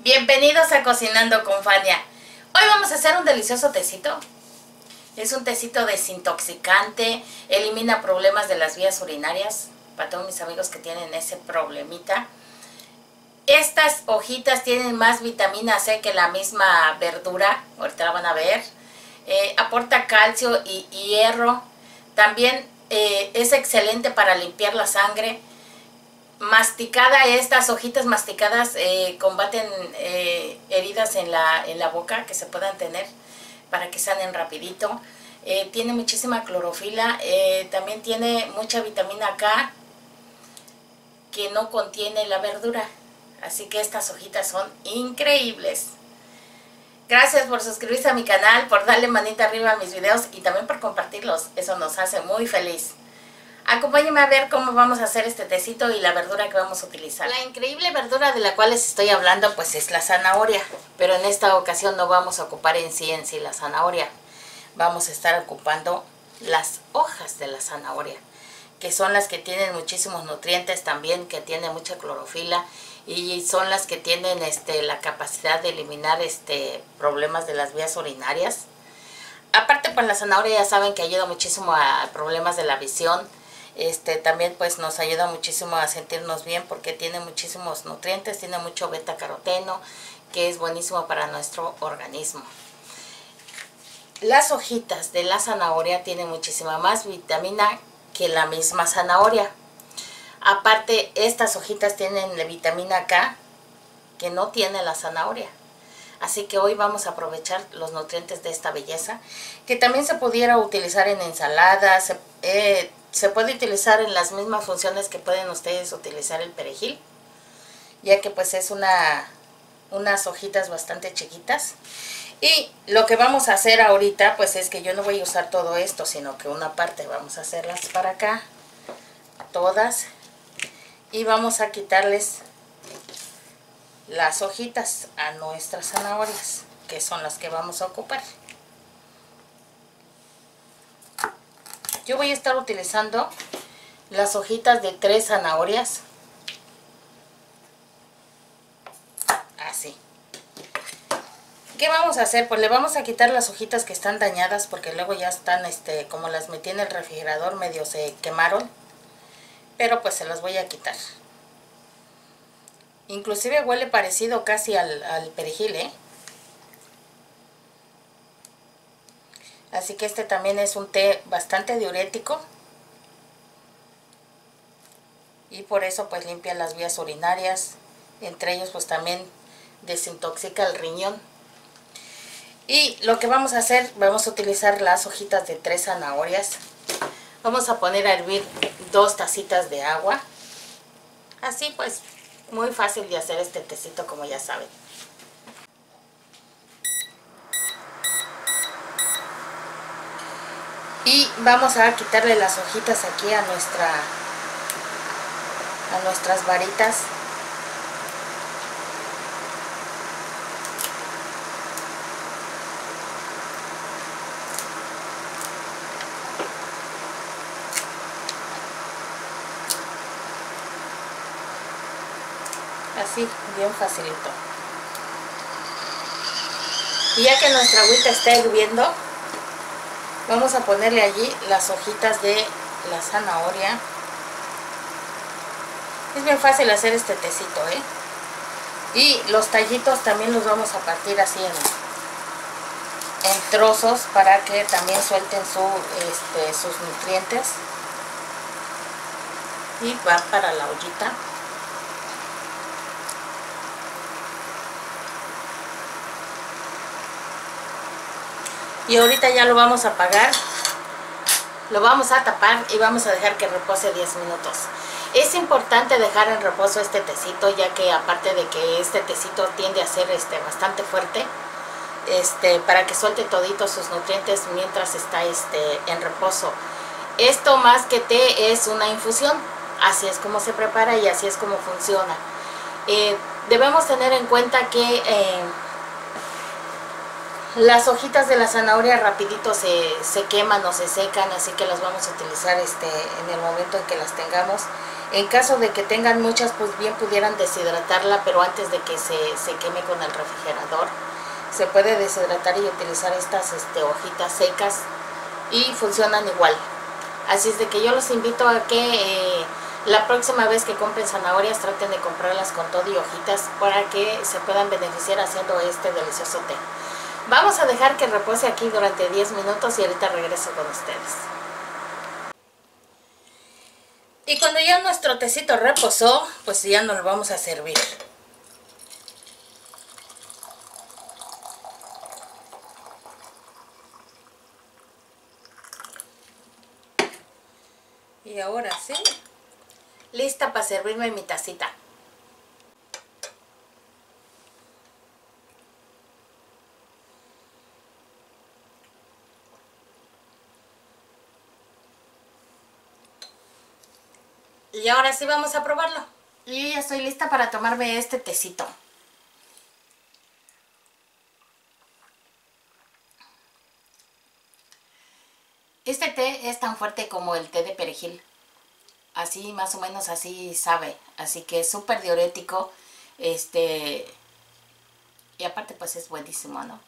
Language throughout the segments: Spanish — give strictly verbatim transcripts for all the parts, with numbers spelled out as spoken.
Bienvenidos a Cocinando con Fania. Hoy vamos a hacer un delicioso tecito. Es un tecito desintoxicante, elimina problemas de las vías urinarias para todos mis amigos que tienen ese problemita. Estas hojitas tienen más vitamina C que la misma verdura, ahorita la van a ver. Eh, aporta calcio y, y hierro. También eh, es excelente para limpiar la sangre. Masticada, estas hojitas masticadas eh, combaten eh, heridas en la, en la boca que se puedan tener para que sanen rapidito. Eh, tiene muchísima clorofila, eh, también tiene mucha vitamina K que no contiene la verdura. Así que estas hojitas son increíbles. Gracias por suscribirse a mi canal, por darle manita arriba a mis videos y también por compartirlos. Eso nos hace muy feliz. Acompáñenme a ver cómo vamos a hacer este tecito y la verdura que vamos a utilizar. La increíble verdura de la cual les estoy hablando pues es la zanahoria. Pero en esta ocasión no vamos a ocupar en sí en sí la zanahoria. Vamos a estar ocupando las hojas de la zanahoria, que son las que tienen muchísimos nutrientes también, que tienen mucha clorofila y son las que tienen este, la capacidad de eliminar este, problemas de las vías urinarias. Aparte pues la zanahoria ya saben que ayuda muchísimo a problemas de la visión. Este, también pues nos ayuda muchísimo a sentirnos bien porque tiene muchísimos nutrientes, tiene mucho beta caroteno que es buenísimo para nuestro organismo. Las hojitas de la zanahoria tienen muchísima más vitamina que la misma zanahoria. Aparte estas hojitas tienen la vitamina K que no tiene la zanahoria. Así que hoy vamos a aprovechar los nutrientes de esta belleza, que también se pudiera utilizar en ensaladas, se, eh, se puede utilizar en las mismas funciones que pueden ustedes utilizar el perejil, ya que pues es una, unas hojitas bastante chiquitas. Y lo que vamos a hacer ahorita pues es que yo no voy a usar todo esto, sino que una parte vamos a hacerlas para acá, todas, y vamos a quitarles las hojitas a nuestras zanahorias, que son las que vamos a ocupar. Yo voy a estar utilizando las hojitas de tres zanahorias, así. ¿Qué vamos a hacer? Pues le vamos a quitar las hojitas que están dañadas, porque luego ya están, este, como las metí en el refrigerador, medio se quemaron, pero pues se las voy a quitar. Inclusive huele parecido casi al, al perejil, ¿eh? Así que este también es un té bastante diurético. Y por eso pues limpia las vías urinarias. Entre ellos pues también desintoxica el riñón. Y lo que vamos a hacer, vamos a utilizar las hojitas de tres zanahorias. Vamos a poner a hervir dos tacitas de agua. Así pues, muy fácil de hacer este tecito, como ya saben. Y vamos a quitarle las hojitas aquí a nuestra a nuestras varitas. Así, bien facilito. Y ya que nuestra agüita está hirviendo, vamos a ponerle allí las hojitas de la zanahoria. Es bien fácil hacer este tecito, ¿eh? Y los tallitos también los vamos a partir así en, en trozos para que también suelten su, este, sus nutrientes. Y va para la ollita. Y ahorita ya lo vamos a apagar, lo vamos a tapar y vamos a dejar que repose diez minutos. Es importante dejar en reposo este tecito, ya que aparte de que este tecito tiende a ser este, bastante fuerte, este, para que suelte toditos sus nutrientes mientras está este, en reposo. Esto más que té es una infusión, así es como se prepara y así es como funciona. Eh, debemos tener en cuenta que eh, las hojitas de la zanahoria rapidito se, se queman o se secan, así que las vamos a utilizar este, en el momento en que las tengamos. En caso de que tengan muchas, pues bien pudieran deshidratarla, pero antes de que se, se queme con el refrigerador. Se puede deshidratar y utilizar estas este, hojitas secas y funcionan igual. Así es de que yo los invito a que eh, la próxima vez que compren zanahorias traten de comprarlas con todo y hojitas para que se puedan beneficiar haciendo este delicioso té. Vamos a dejar que repose aquí durante diez minutos y ahorita regreso con ustedes. Y cuando ya nuestro tecito reposó, pues ya nos lo vamos a servir. Y ahora sí, lista para servirme mi tacita. Y ahora sí vamos a probarlo. Y ya estoy lista para tomarme este tecito. Este té es tan fuerte como el té de perejil. Así, más o menos así sabe. Así que es súper diurético. Este... Y aparte pues es buenísimo, ¿no?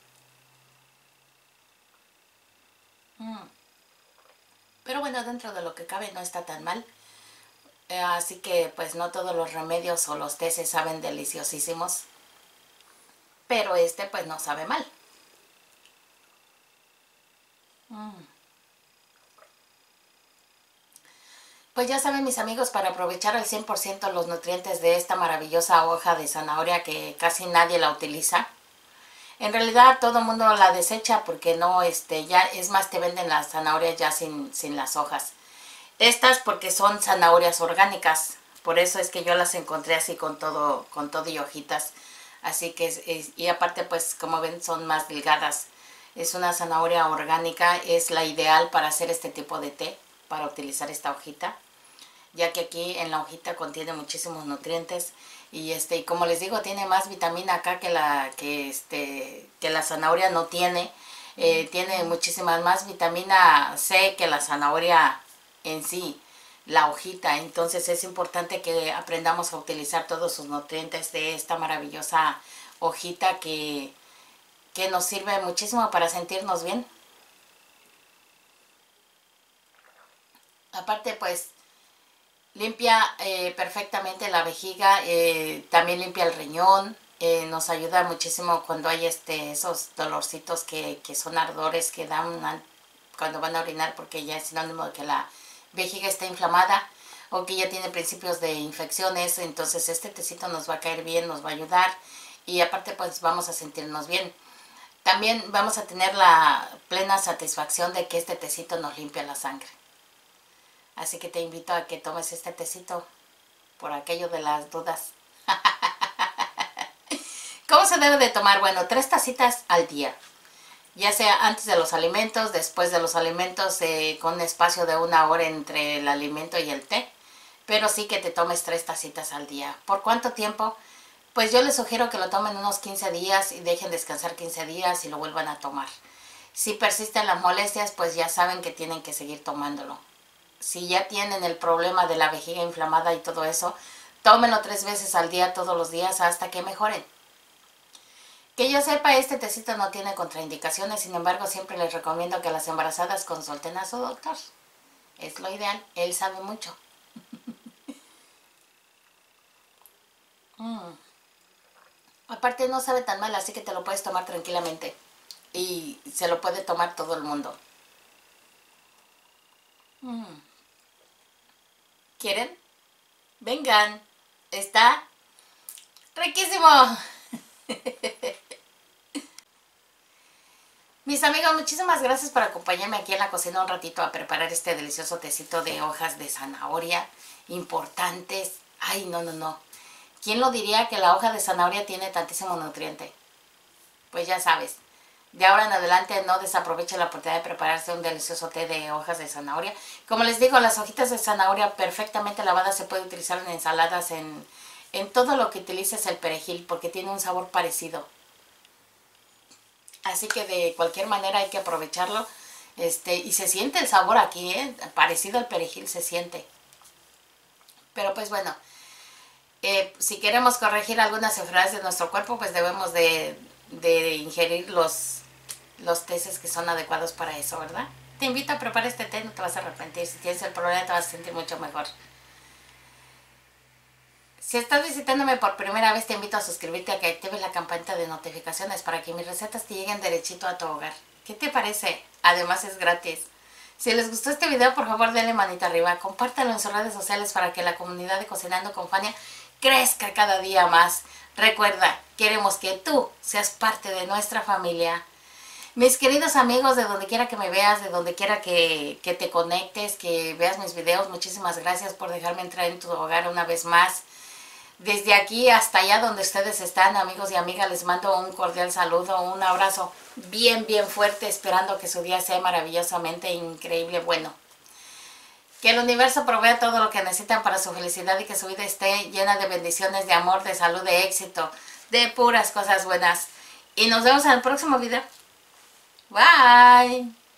Mm. Pero bueno, dentro de lo que cabe no está tan mal. Eh, así que pues no todos los remedios o los tés se saben deliciosísimos. Pero este pues no sabe mal. Mm. Pues ya saben mis amigos, para aprovechar al cien por ciento los nutrientes de esta maravillosa hoja de zanahoria que casi nadie la utiliza. En realidad todo el mundo la desecha porque no, este, ya, es más, te venden las zanahorias ya sin, sin las hojas. Estas porque son zanahorias orgánicas, por eso es que yo las encontré así con todo, con todo y hojitas. Así que, es, es, y aparte pues como ven son más delgadas. Es una zanahoria orgánica, es la ideal para hacer este tipo de té, para utilizar esta hojita, ya que aquí en la hojita contiene muchísimos nutrientes y este y como les digo tiene más vitamina K que la que este que la zanahoria no tiene. Eh, tiene muchísimas más vitamina C que la zanahoria en sí, la hojita. Entonces es importante que aprendamos a utilizar todos sus nutrientes de esta maravillosa hojita que, que nos sirve muchísimo para sentirnos bien. Aparte pues limpia eh, perfectamente la vejiga, eh, también limpia el riñón, eh, nos ayuda muchísimo cuando hay este esos dolorcitos que, que son ardores que dan cuando van a orinar, porque ya es sinónimo de que la vejiga está inflamada o que ya tiene principios de infecciones. Entonces este tecito nos va a caer bien, nos va a ayudar y aparte pues vamos a sentirnos bien. También vamos a tener la plena satisfacción de que este tecito nos limpia la sangre. Así que te invito a que tomes este tecito por aquello de las dudas. ¿Cómo se debe de tomar? Bueno, tres tacitas al día. Ya sea antes de los alimentos, después de los alimentos, eh, con un espacio de una hora entre el alimento y el té. Pero sí que te tomes tres tacitas al día. ¿Por cuánto tiempo? Pues yo les sugiero que lo tomen unos quince días y dejen descansar quince días y lo vuelvan a tomar. Si persisten las molestias, pues ya saben que tienen que seguir tomándolo. Si ya tienen el problema de la vejiga inflamada y todo eso, tómenlo tres veces al día, todos los días, hasta que mejoren. Que yo sepa, este tecito no tiene contraindicaciones, sin embargo, siempre les recomiendo que las embarazadas consulten a su doctor. Es lo ideal, él sabe mucho. mm. Aparte no sabe tan mal, así que te lo puedes tomar tranquilamente. Y se lo puede tomar todo el mundo. Mm. ¿Quieren? Vengan. Está riquísimo. Mis amigos, muchísimas gracias por acompañarme aquí en la cocina un ratito a preparar este delicioso tecito de hojas de zanahoria importantes. Ay, no, no, no. ¿Quién lo diría que la hoja de zanahoria tiene tantísimo nutriente? Pues ya sabes. De ahora en adelante no desaproveche la oportunidad de prepararse un delicioso té de hojas de zanahoria. Como les digo, las hojitas de zanahoria perfectamente lavadas se puede utilizar en ensaladas, en, en todo lo que utilices el perejil, porque tiene un sabor parecido. Así que de cualquier manera hay que aprovecharlo. Este, y se siente el sabor aquí, ¿eh? Parecido al perejil se siente. Pero pues bueno, eh, si queremos corregir algunas enfermedades de nuestro cuerpo, pues debemos de, de ingerir los, los tés que son adecuados para eso, ¿verdad? Te invito a preparar este té, no te vas a arrepentir. Si tienes el problema te vas a sentir mucho mejor. Si estás visitándome por primera vez, te invito a suscribirte, a que actives la campanita de notificaciones para que mis recetas te lleguen derechito a tu hogar. ¿Qué te parece? Además es gratis. Si les gustó este video, por favor denle manita arriba, compártanlo en sus redes sociales para que la comunidad de Cocinando con Fania crezca cada día más. Recuerda, queremos que tú seas parte de nuestra familia. Mis queridos amigos, de donde quiera que me veas, de donde quiera que, que te conectes, que veas mis videos, muchísimas gracias por dejarme entrar en tu hogar una vez más. Desde aquí hasta allá donde ustedes están, amigos y amigas, les mando un cordial saludo, un abrazo bien, bien fuerte, esperando que su día sea maravillosamente increíble, bueno. Que el universo provea todo lo que necesitan para su felicidad y que su vida esté llena de bendiciones, de amor, de salud, de éxito, de puras cosas buenas. Y nos vemos en el próximo video. Bye.